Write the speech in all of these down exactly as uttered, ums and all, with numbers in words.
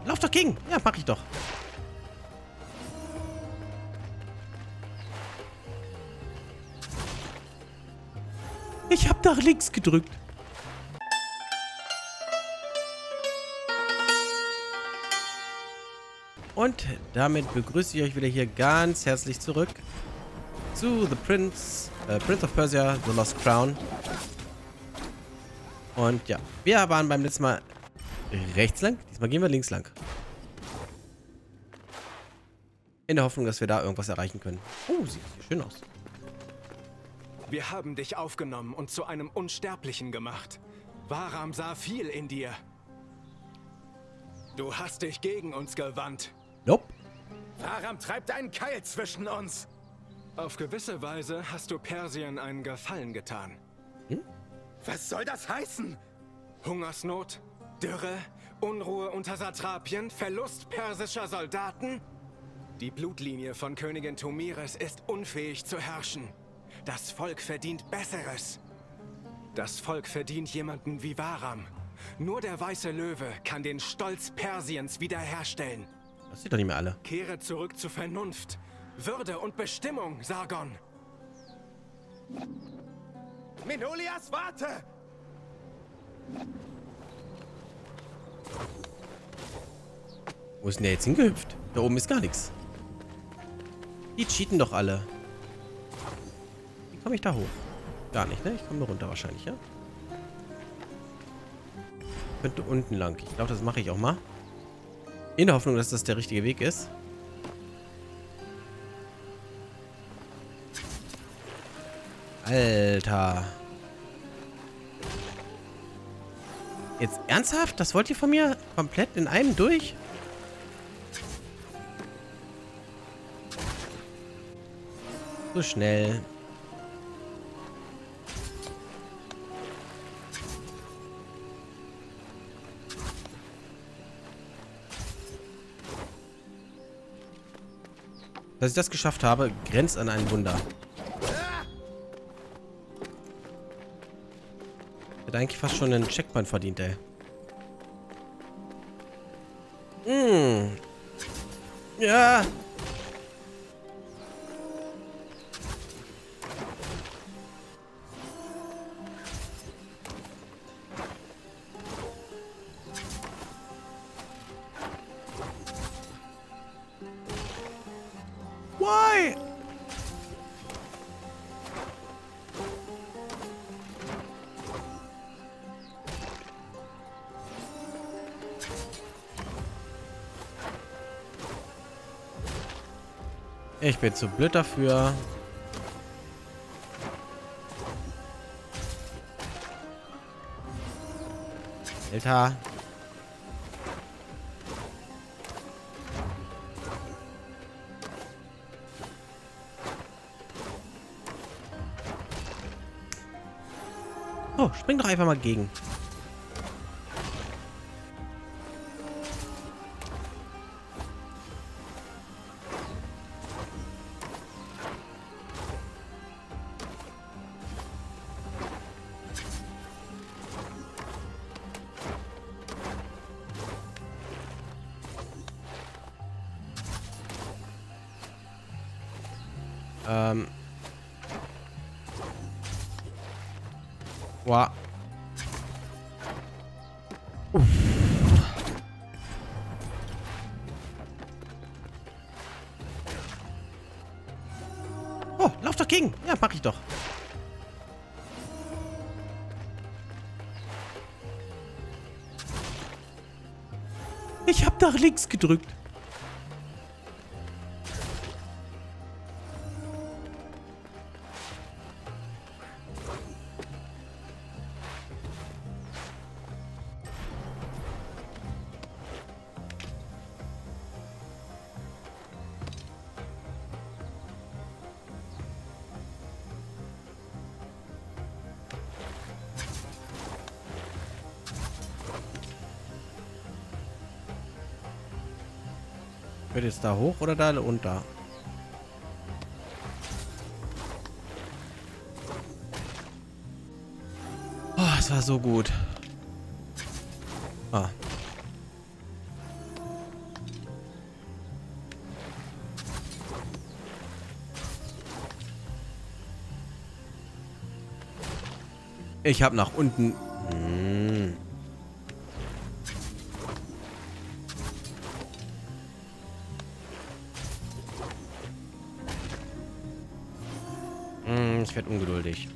lauf doch gegen. Ja, mach ich doch. Ich hab nach links gedrückt. Und damit begrüße ich euch wieder hier ganz herzlich zurück zu The Prince, äh, Prince of Persia, The Lost Crown. Und ja, wir waren beim letzten Mal rechts lang. Diesmal gehen wir links lang. In der Hoffnung, dass wir da irgendwas erreichen können. Oh, sieht schön aus. Wir haben dich aufgenommen und zu einem Unsterblichen gemacht. Bahram sah viel in dir. Du hast dich gegen uns gewandt. Nope. Bahram treibt einen Keil zwischen uns. Auf gewisse Weise hast du Persien einen Gefallen getan. Hm? Was soll das heißen? Hungersnot, Dürre, Unruhe unter Satrapien, Verlust persischer Soldaten? Die Blutlinie von Königin Tomiris ist unfähig zu herrschen. Das Volk verdient Besseres. Das Volk verdient jemanden wie Bahram. Nur der weiße Löwe kann den Stolz Persiens wiederherstellen. Das sieht doch nicht mehr alle. Kehre zurück zu Vernunft, Würde und Bestimmung, Sargon. Menolias, warte! Wo ist denn der jetzt hingehüpft? Da oben ist gar nichts. Die cheaten doch alle. Wie komme ich da hoch? Gar nicht, ne? Ich komme nur runter wahrscheinlich, ja? Könnte unten lang. Ich glaube, das mache ich auch mal. In der Hoffnung, dass das der richtige Weg ist. Alter. Jetzt ernsthaft? Das wollt ihr von mir komplett in einem durch? So schnell. Dass ich das geschafft habe, grenzt an ein Wunder. Hätte eigentlich fast schon einen Checkpoint verdient, ey. Hm. Ja. Why? Ich bin zu blöd dafür. Alter. Oh, spring doch einfach mal gegen. Ähm. Wow. Uff. Oh, lauf doch gegen. Ja, mach ich doch. Ich hab nach links gedrückt. Wird jetzt da hoch oder da unter? Oh, es war so gut. Ah. Ich habe nach unten... Hm. Hm, ich werde ungeduldig.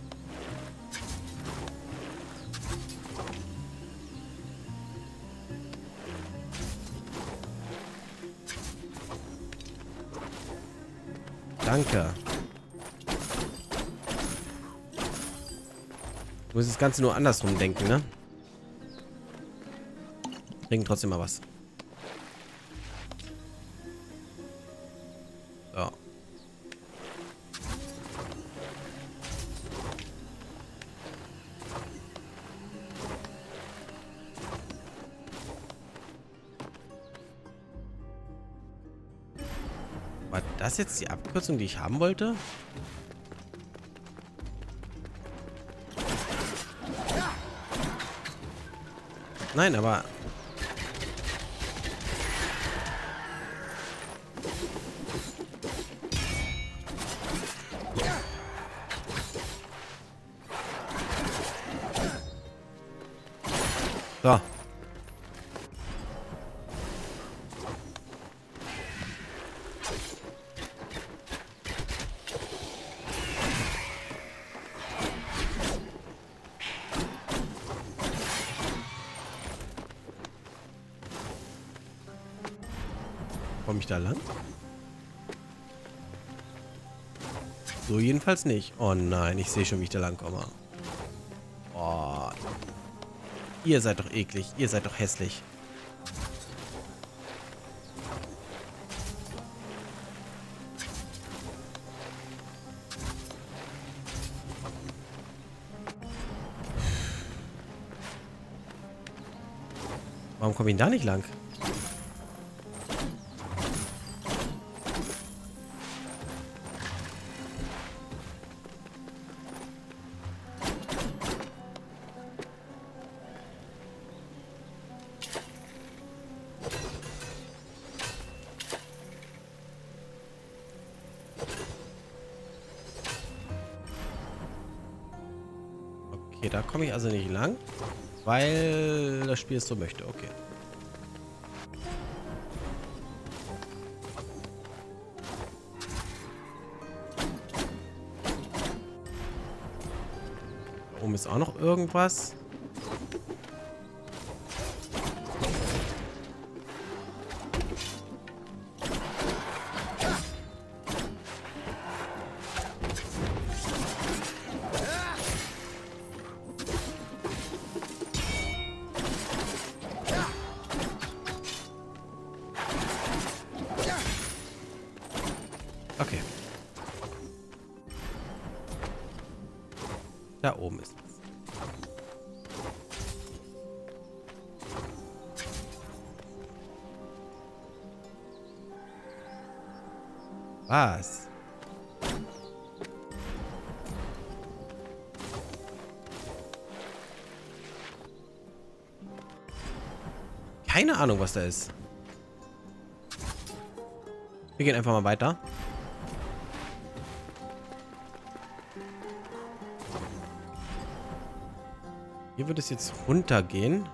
Danke. Du musst das Ganze nur andersrum denken, ne? Bringen trotzdem mal was. So. War das jetzt die Abkürzung, die ich haben wollte? Nein, aber... So. Komme ich da lang? So jedenfalls nicht. Oh nein, ich sehe schon, wie ich da lang komme. Oh. Ihr seid doch eklig. Ihr seid doch hässlich. Warum komme ich denn da nicht lang? Okay, da komme ich also nicht lang, weil das Spiel es so möchte. Okay. Da oben ist auch noch irgendwas. Okay. Da oben ist es. Was? Keine Ahnung, was da ist. Wir gehen einfach mal weiter. Hier wird es jetzt runtergehen.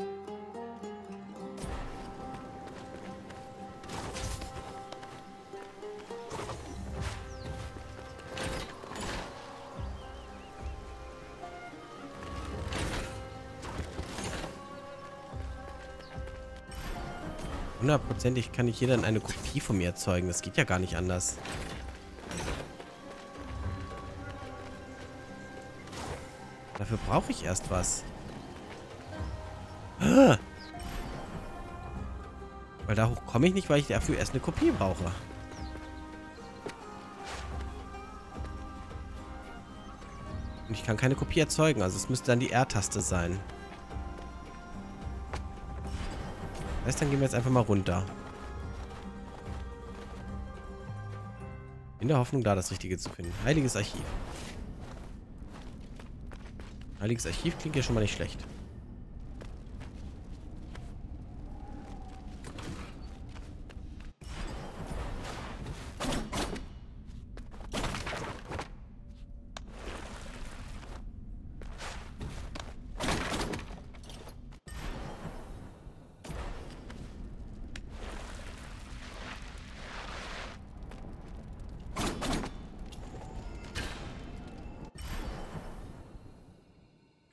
Hundertprozentig kann ich hier dann eine Kopie von mir erzeugen. Das geht ja gar nicht anders. Dafür brauche ich erst was. Ah! Weil da hoch komme ich nicht, weil ich dafür erst eine Kopie brauche. Und ich kann keine Kopie erzeugen, also es müsste dann die R-Taste sein. Das heißt, dann gehen wir jetzt einfach mal runter. In der Hoffnung, da das Richtige zu finden. Heiliges Archiv. Heiliges Archiv klingt ja schon mal nicht schlecht.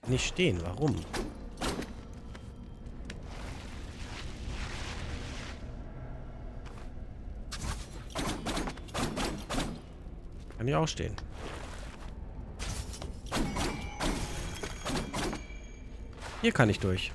nicht stehen. Warum? Kann ich auch stehen. Hier kann ich durch.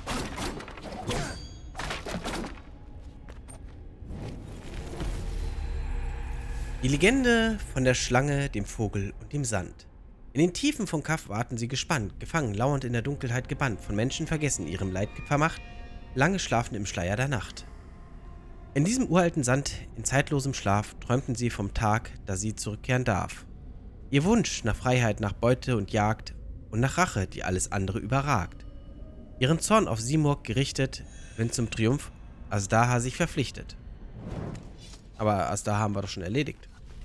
Die Legende von der Schlange, dem Vogel und dem Sand. In den Tiefen von Kaf warten sie gespannt, gefangen, lauernd in der Dunkelheit gebannt, von Menschen vergessen, ihrem Leid vermacht, lange schlafend im Schleier der Nacht. In diesem uralten Sand, in zeitlosem Schlaf, träumten sie vom Tag, da sie zurückkehren darf. Ihr Wunsch nach Freiheit, nach Beute und Jagd und nach Rache, die alles andere überragt. Ihren Zorn auf Simurgh gerichtet, wenn zum Triumph Azhdaha sich verpflichtet. Aber Azhdaha haben wir doch schon erledigt.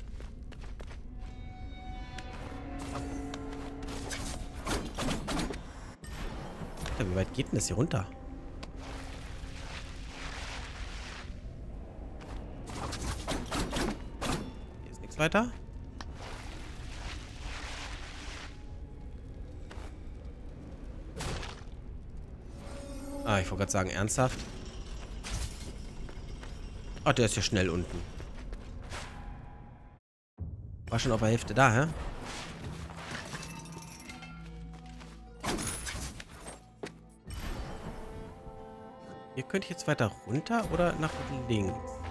Ja, wie weit geht denn das hier runter? Hier ist nichts weiter. Ah, ich wollte gerade sagen, ernsthaft. Ah, der ist ja schnell unten. War schon auf der Hälfte da, hä? Hier könnte ich jetzt weiter runter oder nach links?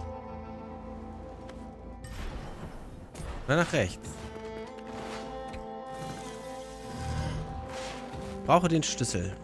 Oder nach rechts? Brauche den Schlüssel.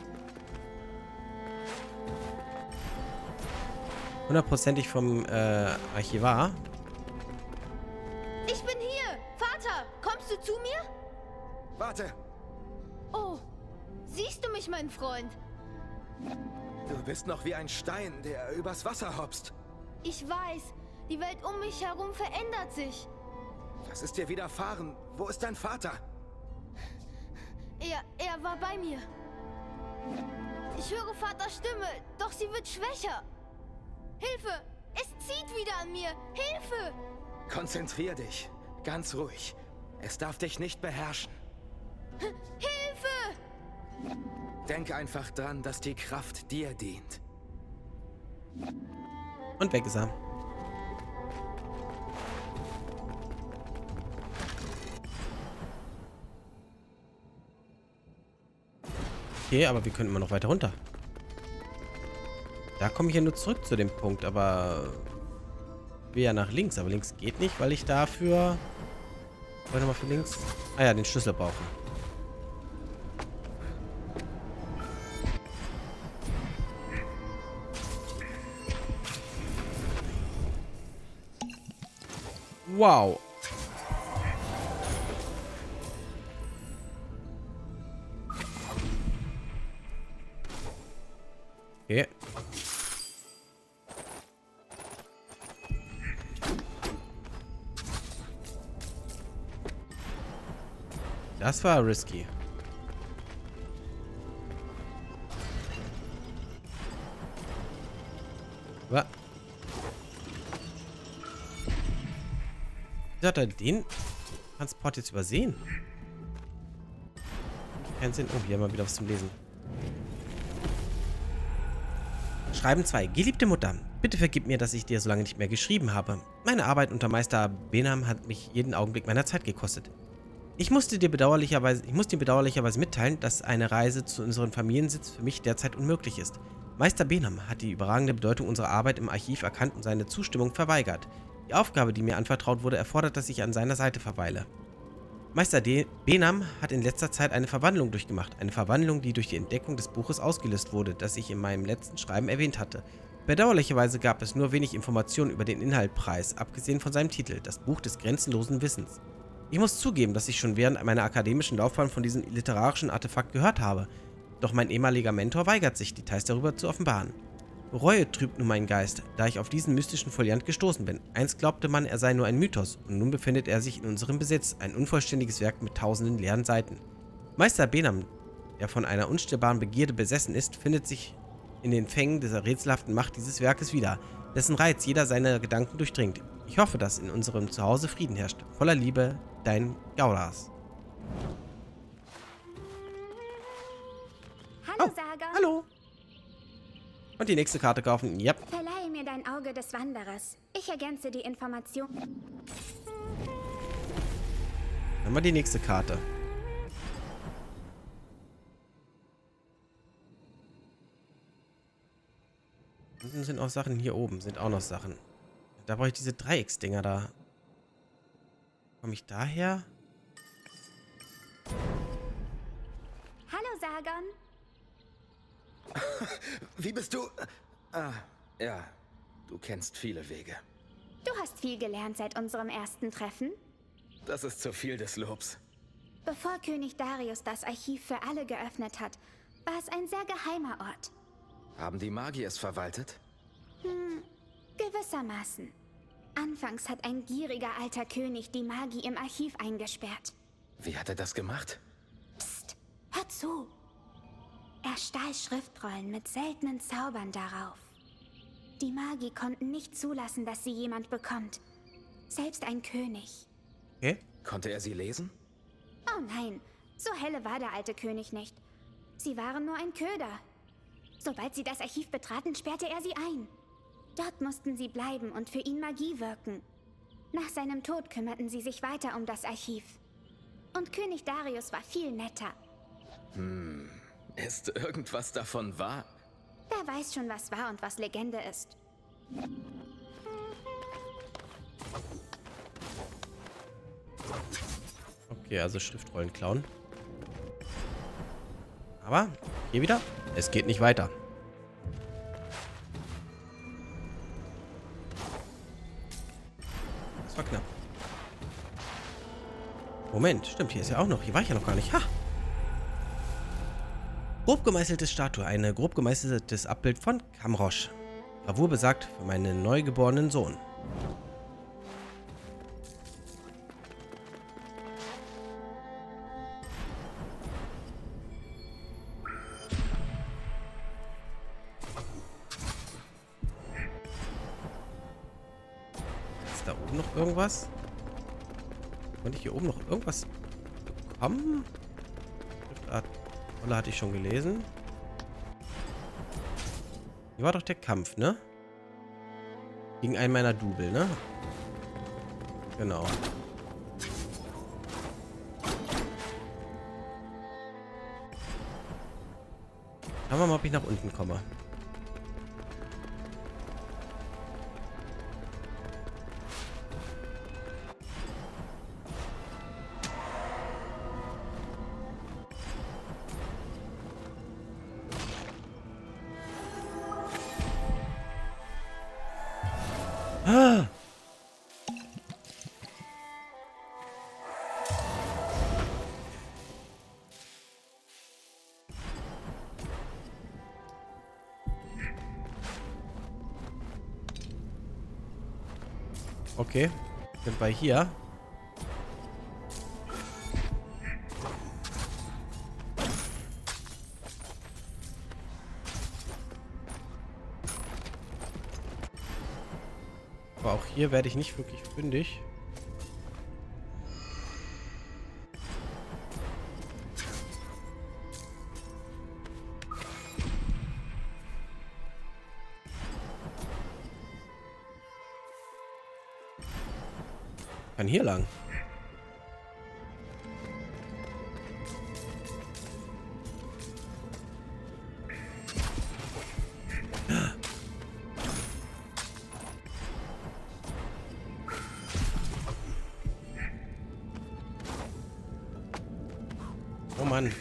Hundertprozentig vom äh, Archivar. Ich bin hier! Vater, kommst du zu mir? Warte! Oh, siehst du mich, mein Freund? Du bist noch wie ein Stein, der übers Wasser hopst. Ich weiß, die Welt um mich herum verändert sich. Was ist dir widerfahren? Wo ist dein Vater? Er, er war bei mir. Ich höre Vaters Stimme, doch sie wird schwächer. Hilfe! Es zieht wieder an mir! Hilfe! Konzentrier dich. Ganz ruhig. Es darf dich nicht beherrschen. Hilfe! Denk einfach dran, dass die Kraft dir dient. Und weg ist er. Okay, aber wir können immer noch weiter runter. Da komme ich ja nur zurück zu dem Punkt, aber will ja nach links. Aber links geht nicht, weil ich dafür... Warte mal für links. Ah ja, den Schlüssel brauchen. Wow. Okay. Das war risky. Was? Wieso hat er den Transport jetzt übersehen? Keinen Sinn. Oh, hier haben wir wieder was zum Lesen. Schreiben zwei. Geliebte Mutter, bitte vergib mir, dass ich dir so lange nicht mehr geschrieben habe. Meine Arbeit unter Meister Behnam hat mich jeden Augenblick meiner Zeit gekostet. Ich musste dir bedauerlicherweise, ich muss dir bedauerlicherweise mitteilen, dass eine Reise zu unserem Familiensitz für mich derzeit unmöglich ist. Meister Behnam hat die überragende Bedeutung unserer Arbeit im Archiv erkannt und seine Zustimmung verweigert. Die Aufgabe, die mir anvertraut wurde, erfordert, dass ich an seiner Seite verweile. Meister De Behnam hat in letzter Zeit eine Verwandlung durchgemacht. Eine Verwandlung, die durch die Entdeckung des Buches ausgelöst wurde, das ich in meinem letzten Schreiben erwähnt hatte. Bedauerlicherweise gab es nur wenig Informationen über den Inhalt preis, abgesehen von seinem Titel, das Buch des grenzenlosen Wissens. Ich muss zugeben, dass ich schon während meiner akademischen Laufbahn von diesem literarischen Artefakt gehört habe. Doch mein ehemaliger Mentor weigert sich, Details darüber zu offenbaren. Reue trübt nun meinen Geist, da ich auf diesen mystischen Foliant gestoßen bin. Einst glaubte man, er sei nur ein Mythos, und nun befindet er sich in unserem Besitz, ein unvollständiges Werk mit tausenden leeren Seiten. Meister Behnam, der von einer unstillbaren Begierde besessen ist, findet sich in den Fängen dieser rätselhaften Macht dieses Werkes wieder, dessen Reiz jeder seiner Gedanken durchdringt. Ich hoffe, dass in unserem Zuhause Frieden herrscht. Voller Liebe, dein Gauras. Und die nächste Karte kaufen. Ja. Verleihe mir dein Auge des Wanderers. Ich ergänze die Information. Dann haben wir die nächste Karte. Unten sind auch Sachen. Hier oben sind auch noch Sachen. Da brauche ich diese Dreiecksdinger da. Komme ich daher? Hallo, Sargon. Wie bist du? Ah, ja. Du kennst viele Wege. Du hast viel gelernt seit unserem ersten Treffen. Das ist zu viel des Lobs. Bevor König Darius das Archiv für alle geöffnet hat, war es ein sehr geheimer Ort. Haben die Magier es verwaltet? Hm, gewissermaßen. Anfangs hat ein gieriger alter König die Magie im Archiv eingesperrt. Wie hat er das gemacht? Psst, hör zu. Er stahl Schriftrollen mit seltenen Zaubern darauf. Die Magier konnten nicht zulassen, dass sie jemand bekommt. Selbst ein König. Okay. Konnte er sie lesen? Oh nein, so helle war der alte König nicht. Sie waren nur ein Köder. Sobald sie das Archiv betraten, sperrte er sie ein. Dort mussten sie bleiben und für ihn Magie wirken. Nach seinem Tod kümmerten sie sich weiter um das Archiv. Und König Darius war viel netter. Hm, ist irgendwas davon wahr? Wer weiß schon, was wahr und was Legende ist. Okay, also Schriftrollen klauen. Aber hier wieder, es geht nicht weiter. Das war knapp. Moment, stimmt, hier ist ja auch noch. Hier war ich ja noch gar nicht. Ha! Grob gemeißelte Statue. Eine grob gemeißeltes Abbild von Kamrosch. Gravur besagt für meinen neugeborenen Sohn. Ist da oben noch irgendwas? Konnte ich hier oben noch irgendwas bekommen? Schriftart Rolle hatte ich schon gelesen. Hier war doch der Kampf, ne? Gegen einen meiner Double, ne? Genau. Schauen wir mal, ob ich nach unten komme. Ah! Okay, sind wir hier. Aber auch hier werde ich nicht wirklich fündig. Kann hier lang. Oh Mann.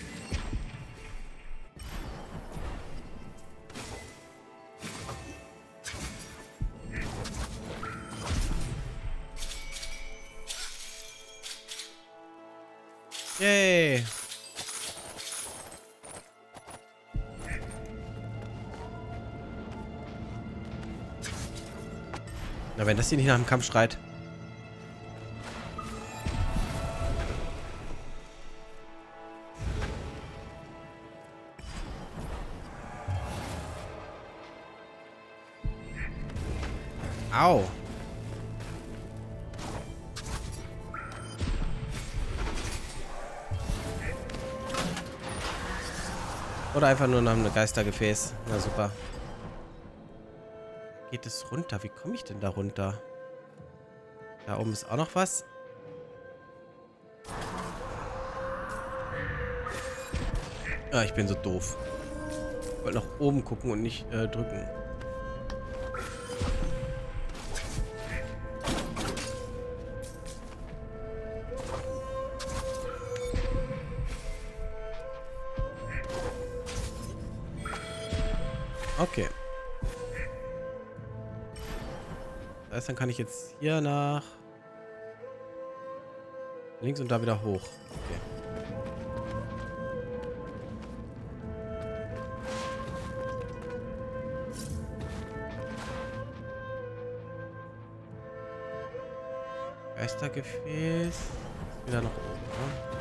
Yay. Na, wenn das hier nicht nach dem Kampf schreit. Au. Oder einfach nur nach einem Geistergefäß. Na super. geht es runter? Wie komme ich denn da runter? Da oben ist auch noch was. Ah, ich bin so doof. Ich wollte nach oben gucken und nicht äh, drücken. Okay. Das heißt, dann kann ich jetzt hier nach links und da wieder hoch. Okay. Geistergefäß. Wieder nach oben, ne?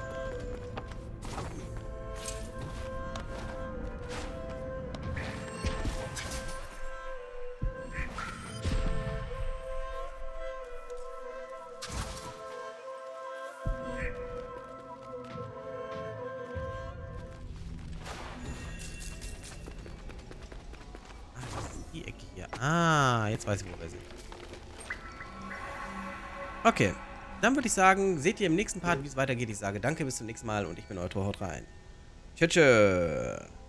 Die Ecke hier. Ah, jetzt weiß ich, wo wir sind. Okay. Dann würde ich sagen, seht ihr im nächsten Part, wie es weitergeht. Ich sage danke, bis zum nächsten Mal und ich bin euer Tor, haut rein. Tschö, tschö.